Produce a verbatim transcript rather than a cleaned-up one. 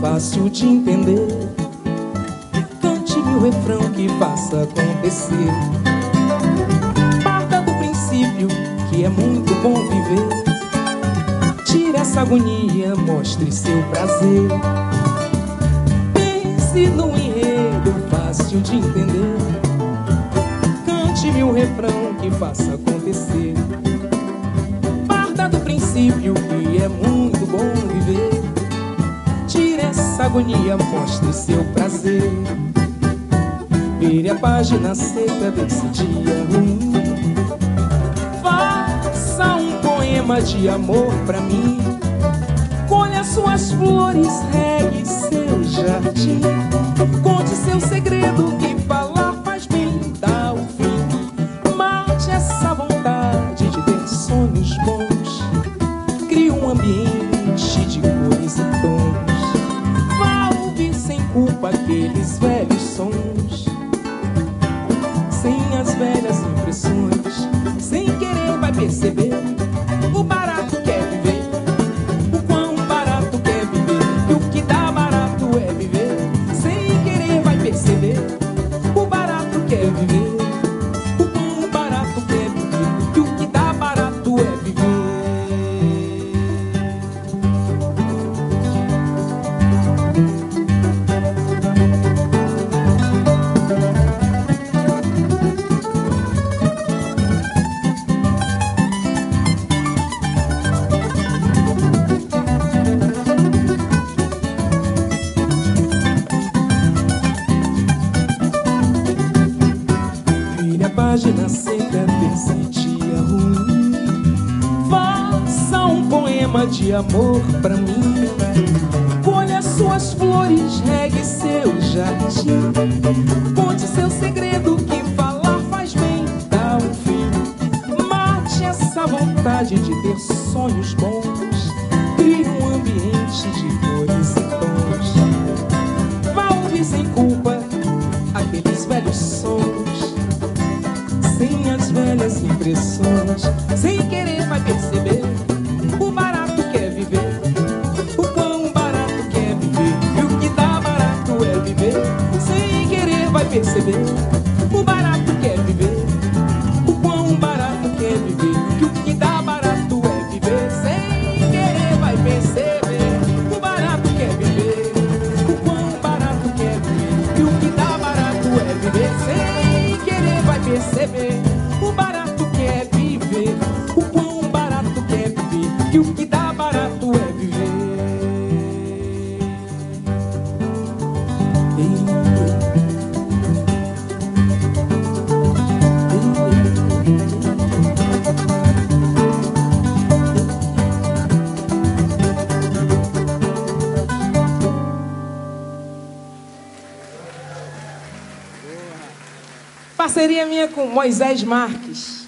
fácil de entender. Cante-me o refrão que faça acontecer. Parta do princípio que é muito bom viver. Tire essa agonia, mostre seu prazer. Pense no enredo fácil de entender. Cante-me o refrão que faça acontecer. Parta do princípio que é muito bom viver. Tire essa agonia, mostre seu prazer. Vire a página seca desse dia ruim. Faça um poema de amor pra mim. Colha suas flores, regue seu jardim. Conte seu segredo, que falar faz bem, dá o fim. Mate essa vontade de ter sonhos bons. Crie um ambiente de cores e tons. Vá ouvir sem culpa aqueles velhos sons, sem as velhas impressões. Sem querer vai perceber o barato que é viver. O quão barato que é viver. E o que dá barato é viver. Sem querer vai perceber o barato que é viver. O quão barato que é viver. E o que dá barato é viver. Página seca desse dia ruim. Faça um poema de amor pra mim. Colha suas flores, regue seu jardim. Conte seu segredo, que falar faz bem, dá um fim. Mate essa vontade de ter sonhos bons. Crie um ambiente de cores e tons. Vá ouvir sem culpa aqueles velhos sons, sem as velhas impressões. Sem querer vai perceber o barato que é viver. O quão barato que é viver. E o que dá barato é viver. Sem querer vai perceber o barato que é viver. O quão barato que é viver. E o que dá barato é viver. Sem querer vai perceber o barato que é viver. O quão barato que é viver. E o que dá barato é viver. Sem querer vai perceber o barato que é viver. O quão barato que é viver. E o que dá barato é viver. Parceria minha com Moisés Marques.